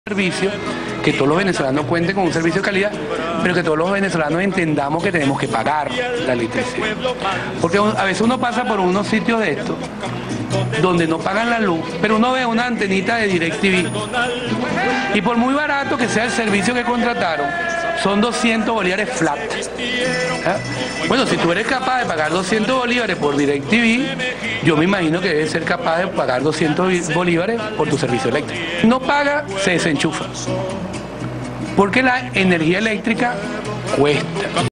Servicio, que todos los venezolanos cuenten con un servicio de calidad, pero que todos los venezolanos entendamos que tenemos que pagar la electricidad. Porque a veces uno pasa por unos sitios de estos, donde no pagan la luz, pero uno ve una antenita de DirecTV, y por muy barato que sea el servicio que contrataron, son 200 bolívares flat. ¿Ah? Bueno, si tú eres capaz de pagar 200 bolívares por DirecTV, yo me imagino que debes ser capaz de pagar 200 bolívares por tu servicio eléctrico. No paga, se desenchufa. Porque la energía eléctrica cuesta.